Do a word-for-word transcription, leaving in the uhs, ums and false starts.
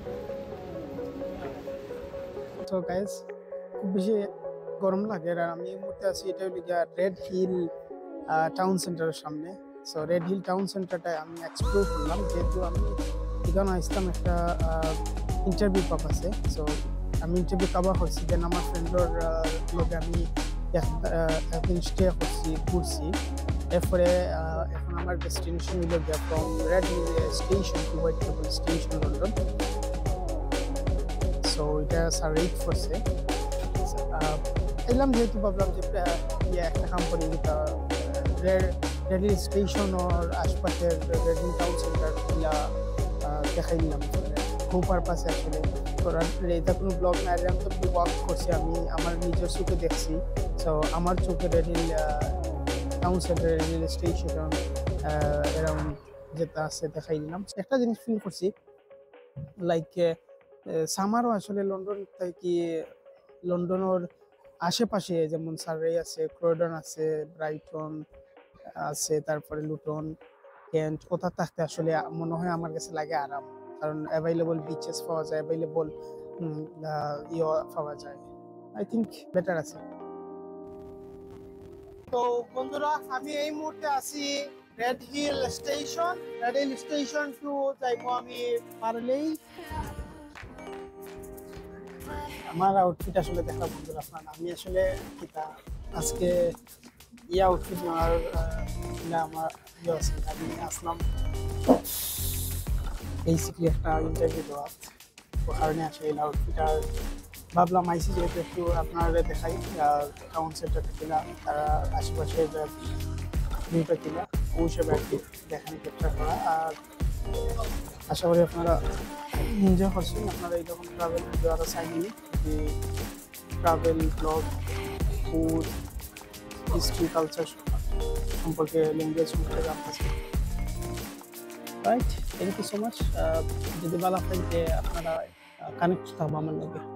তো গাইস, খুব বেশি গরম লাগে আর আমি এই মুহূর্তে আছি, এটা হলো গিয়া রেড হিল টাউন সেন্টারের সামনে। সো রেড হিল টাউন সেন্টারটায় আমি এক্সপ্লোর করলাম, যেহেতু আমি এখানে আসলাম একটা ইন্টারভিউ পারপাসে। সো আমি ইন্টারভিউ কাবা করছি, দেন আমার ফ্রেন্ডর লগে আমি একদিন স্টে করছি, ঘুরছি। এরপরে এখন আমার ডেস্টিনেশন হলো গিয়া from red hill station to Whitehall station London. So এটা স্যার রেট করছে, এলাম যেহেতু ভাবলাম যে ইয়ে একটা কোম্পানি যেটা রেড হিল স্টেশন ওর আশপাশের রেড হিল টাউন সেন্টার গুলা দেখাই নিলাম খুব পারপাসে আসলে। এটা কোনো ব্লগ না, এরকম তো ওয়াক করছি, আমি আমার নিজের চোখে দেখছি। সো আমার চোখে red hill town centre, red hill station এরকম যেটা আছে দেখাই দিলাম। একটা জিনিস ফিল করছি, লাইক সামারও আসলে লন্ডন থেকে লন্ডনের আশেপাশে যেমন সাররে আছে, ক্রয়ডন আছে, ব্রাইটন আছে, তারপরে লুটন, কেন্ট, কোথা থাকতে আসলে মনে হয় আমার কাছে লাগে আরাম, কারণ অ্যাভেলেবল বিচেস পাওয়া যায়, অ্যাভেলেবল ইয়ে পাওয়া যায়। আই থিঙ্ক বেটার আছে। তো বন্ধুরা, আমি এই মুহূর্তে আছি red hill station. Red hill station to যাইবো আমি পারলেই। আমার আউটফিট আসলে দেখা বন্ধুরা আপনার, আমি আসলে আজকে এই আউটফিট নেওয়ার আমার ইয়ে আছে, আমি আসলাম বেসিকলি একটা ইন্টারভিউ দেওয়ার কারণে আসে এই আউটফিট। আর ভাবলাম আইসি যেহেতু একটু আপনারা দেখাই টাউন সেন্টারটা কিনা, তারা আশেপাশের ভিউটা কিনা, ওই হিসেবে আর কি দেখানো চেষ্টা করা। আর আশা করি আপনারা এনজয় করছেন। আপনারা এইরকম ট্রাভেল ভিডিও আরও চাইনি, যে travel blog, food, history, culture সম্পর্কে, ল্যাঙ্গুয়েজ সম্পর্কে জানতেছি। Right, thank you so much. যদি ভালো হয় যে আপনারা কানেক্ট থাকবো আমার লগে।